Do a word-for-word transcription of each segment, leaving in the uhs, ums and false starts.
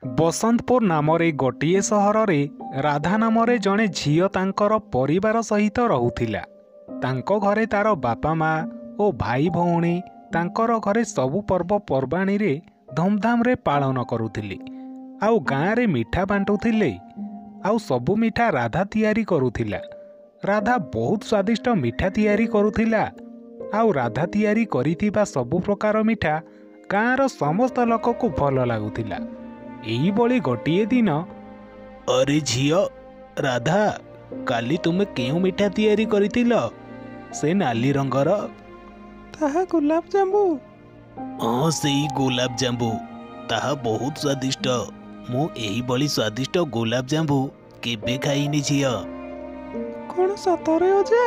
बसंतपुर नामरे गोटिए सहर राधा नामरे जड़े झील तांकर परिवार सहित रहुथिला। तांको घरे तार बापा माँ और भाई भौणी तांकर घरे सबु पर्व पर्वाणी रे धूमधाम रे पालन करुथिले। आउ गाँ रे मिठा बांटुथिले। आउ सबु मिठा राधा तियारी करुथिला। राधा बहुत स्वादिष्ट मिठा तियारी करुथिला। आउ राधा तियारी करिथिबा सबु प्रकार मिठा गाँ रो समस्त लोक को भल लागुथिला। एही बळी गोटिए दिन अरे झियो राधा, काली तुमे केउ मिठा तियारी करिथिल? से नाली रंगर? ताहा गुलाब जांबू। हाँ सेई गुलाब जांबू, ताहा बहुत स्वादिष्ट। मु एही बळी स्वादिष्ट गुलाब जांबू केबे खाइनी झियो। कोन सतरे अजा?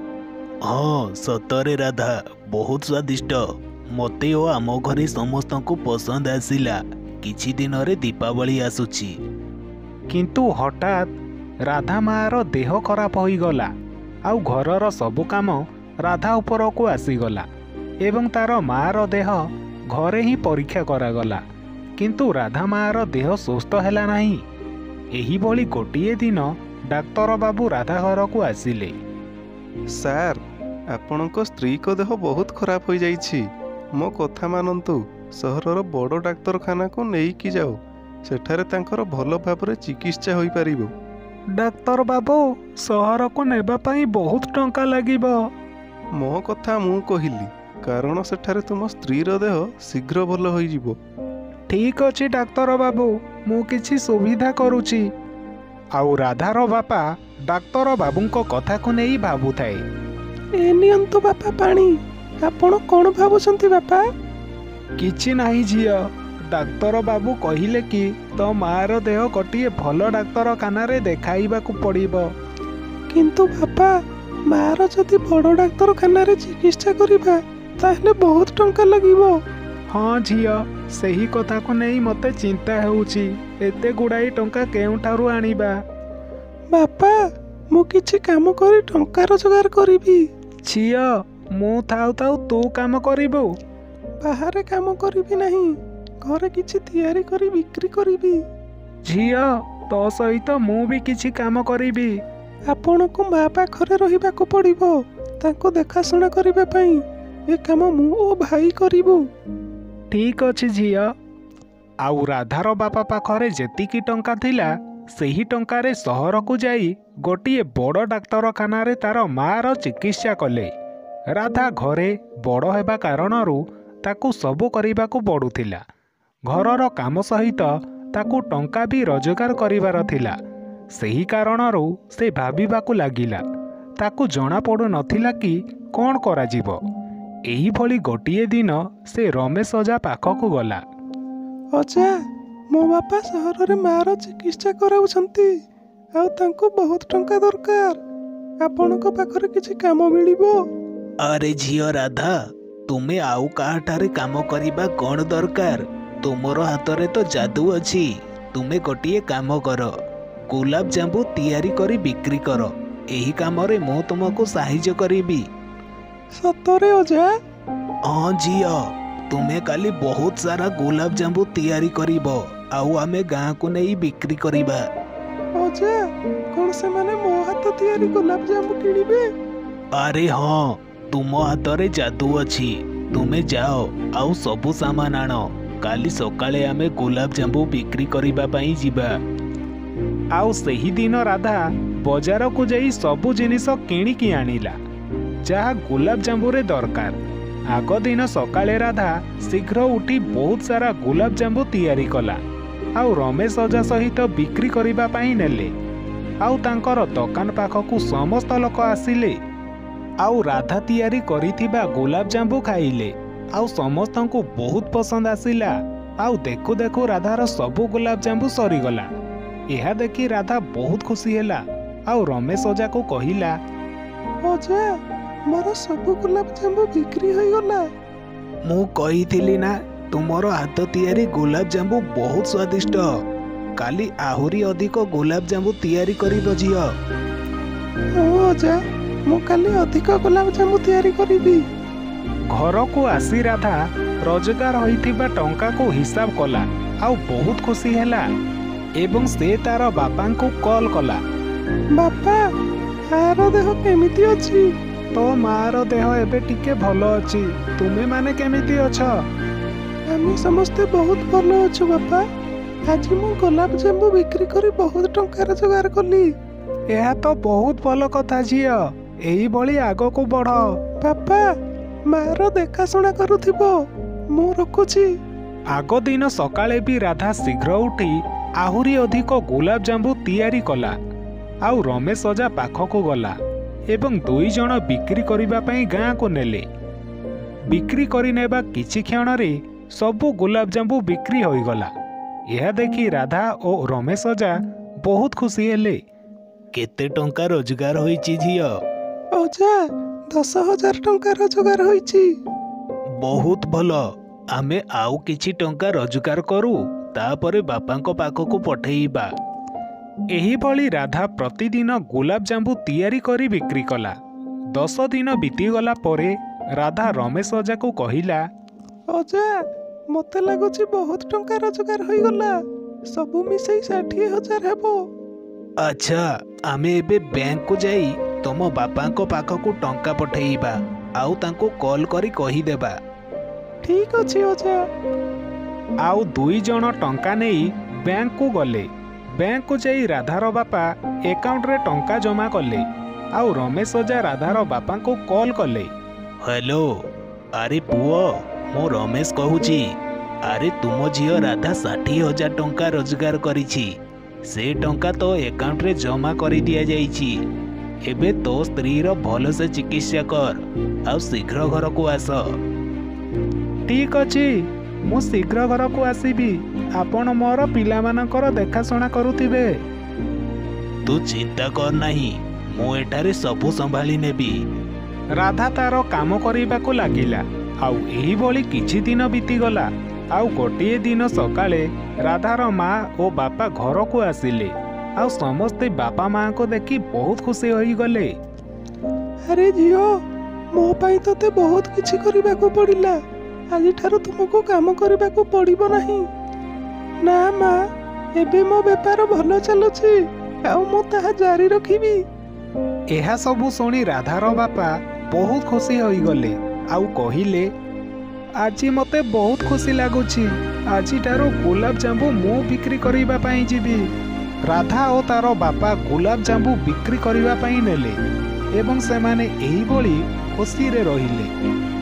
हाँ सतरे राधा, बहुत स्वादिष्ट। मते ओ आम घरे समस्त को पसंद आसिला। किछि दिन रे दीपावली आसुची। किंतु हठात राधा माँ देह खराब हो गला। आउ घरर सबु काम राधा उपर को आसीगला एवं तार माँ देह घरे ही परीक्षा करागला। किंतु राधा माँ देह सुस्थ हैला नहीं। एही भली गोटिए दिन डाक्तर बाबू राधा घर को आसिले। सार, आपणको स्त्री को देह बहुत खराब हो जाइछि। मो कथा मानंतु। सहरर बड़ डाक्तरखाना को नहीं कि जाओ। सेठारे तांकर भल भाबरे चिकित्सा होई परिबो। डाक्तर बाबू, सहर को नेबा पई बहुत टंका लागिबो। मो कथा मु कहिली, कारण सेठारे तुम स्त्रीर देह शीघ्र भल होई जिवो। ठीक अछि डाक्तर बाबू, मु किछि सुविधा करूची। आउ राधार बापा डाक्तर बाबूंको कथा को नहीं भाबु थाए। ए नियंतु बापा पानी। आपण कोन भाबुछंती बापा? किछि नाही झियो। डाक्तर बाबू कहिले कि तो मार देह गोटे भल डाक्तरखाना रे देखाइबाकू पड़िबो। किंतु बापा, मार जदि बड़ डाक्तरखाना रे चिकित्सा करिबा ताहले बहुत टंका लागिबो। हाँ झियो, सही कथा को नहीं मते चिंता हेउची। एते गुडाई टंका केउठारु आनिबा? बापा, मु किछि काम करी टंका रोजगार करिबी। झियो, मु थाउ थाउ तू काम करिबो? बाहरे काम करिबी नहीं, घरे किछि तैयारी करी बिक्री करिबी। झियो, तो सहित मु भी किछि काम करिबी। आपण को माँ पाखरे रहिबाकू पड़िबो, तांको देखाशुना करिबा पई। ए काम मु ओ भाई करिबो। ठीक अछि झियो। आउ राधार बापा पाखरे जेतिकी टंका थिला सेही टंकारे सहर को जाई गोटिए बड़ डाक्तरखाना रे तार मार चिकित्सा कले। राधा घरे बड़ हेबा कारणरू ताकू सबु करिबाकू पड़ुथिला। घरर काम सहित ताकू टंका भी रोजगार करिबार थिला। सेही कारणरू से भाबिबाकू लागिला। ताकू जଣା पड़ु नथिला कि कोन करा जिवो। एही भली गोटिए दिन से रमेश अजा पाखकू गला। अजा, मो बापा सहर रे मार चिकित्सा कराउछंती। आ तांको बहुत टंका दरकार। आपणको पाखरे किछि काम मिलिबो? अरे झियो राधा, तुमे आउ काहाठारे काम करिबा कोन दरकार? तुमरो हातरे तो जादू अछि। तुमे गोटिए काम कर, गुलाब जांबू तैयारी करी बिक्री कर। एही काम रे मु तुमको सहाय्य करिबी। सतरे अजा? हाँ झियो, तुमे काली बहुत सारा गुलाब जांबू तैयारी करिबो। आउ आमे गाँ को नहीं बिक्री करिबा। अजा, कोन से माने मो हाथ तैयारी गुलाब जांबू किनिबे? अरे हाँ, तुम हातरे जादू अछि। तुमे जाओ आउ सबु सामान आण। काली सकाळे आमे गुलाब जांबू बिक्री करिबा पई जिबा। आउ सही दिन राधा बाजार को जाई सबु जिनिस किणिकी आनिला जहा गुलाब जांबू रे दरकार। आग दिन सकाळे राधा शीघ्र उठी बहुत सारा गुलाब जांबू तैयारी कला। आउ रमेश अजा सहित बिक्री करिबा पई नेले। आउ तांकर दुकान पाखकू समस्त लोक आसिले। आउ राधा तैयारी करिथिबा गुलाब जांबू खाइले। आउ समस्तंकु बहुत पसंद आसिला। आउ देखु देखु राधार सबु गुलाब जांबू सरीगला। एहा देखि राधा बहुत खुशी हैला। आउ रमेश अजा को कहिला, अजा, मोर सबु गुलाब जांबू बिक्री होई गला। मु कहिथिली ना, तुमरो हाथ तैयारी गुलाब जांबू बहुत स्वादिष्ट। काली आहुरी अधिक गुलाब जांबू तैयारी करिबो झियो। ओ अजा, मु काली अधिक गुलाब जांबू तैयारी करिबी। घर को आसी राधा रोजगार होइथिबा टंका को हिसाब कला। ଆଉ ବହୁତ ଖୁସି ହେଲା ଏବଂ ସେ ତାର ବାପାଙ୍କୁ କଲ୍ କଲା। ବାପା, ଆର ଦେହ କେମିତି ଅଛି? ତୋ ମାର ଦେହ ଏବେ ଟିକେ ଭଲ ଅଛି। ତୁମେ ମାନେ କେମିତି ଅଛ? ଆମେ ସମସ୍ତେ ବହୁତ ଭଲ ଅଛୁ ବାପା। ଆଜି ମୁଁ ଗୋଲାପ ଜାମୁ ବିକ୍ରି କରି ବହୁତ ଟଙ୍କା ରୋଜଗାର କଲି। ଏହା ତ ବହୁତ ଭଲ କଥା ଝିଅ, ଏଇଭଳି ଆଗକୁ ବଢ। ବାପା, ମାର ଦେଖାଶୁଣା କରୁଥିବ। ମୁଁ ରଖୁଛି। ଆଗ ଦିନ ସକାଳେ ବି ରାଧା ଶୀଘ୍ର ଉଠି ଆହୁରି ଅଧିକ ଗୋଲାପ ଜାମୁ ତିଆରି କଲା ଆଉ ରମେଶ ଅଜା ପାଖକୁ ଗଲା ଏବଂ ଦୁଇ ଜଣ ବିକ୍ରି କରିବା ପାଇଁ ଗାଁକୁ ନେଲେ। ବିକ୍ରି କରିନେବା କିଛି କ୍ଷଣରେ ସବୁ ଗୋଲାପ ଜାମୁ ବିକ୍ରି ହୋଇଗଲା। ଏହା ଦେଖି ରାଧା ଓ ରମେଶ ଅଜା ବହୁତ ଖୁସି ହେଲେ। କେତେ ଟଙ୍କା ରୋଜଗାର ହୋଇଛି ଝିଅ? ଅଜା, ଦଶ ହଜାର ଟଙ୍କା ରୋଜଗାର ହୋଇଛି। ବହୁତ ଭଲ। ଆମେ ଆଉ କିଛି ଟଙ୍କା ରୋଜଗାର କରୁ, ତାପରେ ବାପାଙ୍କ ପାଖକୁ ପଠେଇବା। ଏହିଭଳି ରାଧା ପ୍ରତିଦିନ ଗୋଲାପ ଜାମୁ ତିଆରି କରି ବିକ୍ରି କଲା। ଦଶ ଦିନ ବିତିଗଲା ପରେ ରାଧା ରମେଶ ଅଜାକୁ କହିଲା, ଅଜା, ମତେ ଲାଗୁଛି ବହୁତ ଟଙ୍କା ରୋଜଗାର ହୋଇଗଲା। ସବୁ ମିଶେଇ ଷାଠିଏ ହଜାର ହେବ। ଆଚ୍ଛା, ଆମେ ଏବେ ବ୍ୟାଙ୍କକୁ ଯାଇ ତମ ବାପାଙ୍କ ପାଖକୁ ଟଙ୍କା ପଠେଇବା ଆଉ ତାଙ୍କୁ କଲ୍ କରି କହିଦେବା। ଠିକ୍ ଅଛି ଅଜା। ଆଉ ଦୁଇ ଜଣ ଟଙ୍କା ନେଇ ବ୍ୟାଙ୍କକୁ ଗଲେ। ବ୍ୟାଙ୍କକୁ ଯାଇ ରାଧାର ବାପା ଏକାଉଣ୍ଟରେ ଟଙ୍କା ଜମା କଲେ ଆଉ ରମେଶ ଅଜା ରାଧାର ବାପାଙ୍କୁ କଲ୍ କଲେ। ହ୍ୟାଲୋ, ଆରେ ପୁଅ, ମୁଁ ରମେଶ କହୁଛି। ଆରେ ତୁମ ଝିଅ ରାଧା ଷାଠିଏ ହଜାର ଟଙ୍କା ରୋଜଗାର କରିଛି। ସେ ଟଙ୍କା ତୋ ଏକାଉଣ୍ଟରେ ଜମା କରି ଦିଆଯାଇଛି। ଏବେ ତୋ ସ୍ତ୍ରୀର ଭଲସେ ଚିକିତ୍ସା କର ଆଉ ଶୀଘ୍ର ଘରକୁ ଆସ। ଠିକ୍ ଅଛି, ମୁଁ ଶୀଘ୍ର ଘରକୁ ଆସିବି। ଆପଣ ମୋର ପିଲାମାନଙ୍କର ଦେଖାଶୁଣା କରୁଥିବେ। ତୁ ଚିନ୍ତା କର ନାହିଁ, ମୁଁ ଏଠାରେ ସବୁ ସମ୍ଭାଳି ନେବି। ରାଧା ତାର କାମ କରିବାକୁ ଲାଗିଲା ଆଉ ଏହିଭଳି କିଛି ଦିନ ବିତିଗଲା। ଆଉ ଗୋଟିଏ ଦିନ ସକାଳେ ରାଧାର ମା ଓ ବାପା ଘରକୁ ଆସିଲେ ଆଉ ସମସ୍ତେ ବାପା ମାଙ୍କୁ ଦେଖି ବହୁତ ଖୁସି ହୋଇଗଲେ। ଆରେ ଝିଅ, ମୋ ପାଇଁ ତତେ ବହୁତ କିଛି କରିବାକୁ ପଡ଼ିଲା। ଆଜିଠାରୁ ତୁମକୁ କାମ କରିବାକୁ ପଡ଼ିବ ନାହିଁ। ନା ମା, ଏବେ ମୋ ବେପାର ଭଲ ଚାଲୁଛି ଆଉ ମୁଁ ତାହା ଜାରି ରଖିବି। ଏହା ସବୁ ଶୁଣି ରାଧାର ବାପା ବହୁତ ଖୁସି ହୋଇଗଲେ ଆଉ କହିଲେ, ଆଜି ମୋତେ ବହୁତ ଖୁସି ଲାଗୁଛି। ଆଜିଠାରୁ ଗୋଲାପ ଜାମୁ ମୁଁ ବିକ୍ରି କରିବା ପାଇଁ ଯିବି। ରାଧା ଓ ତାର ବାପା ଗୋଲାପ ଜାମୁ ବିକ୍ରି କରିବା ପାଇଁ ନେଲେ ଏବଂ ସେମାନେ ଏହିଭଳି ଖୁସିରେ ରହିଲେ।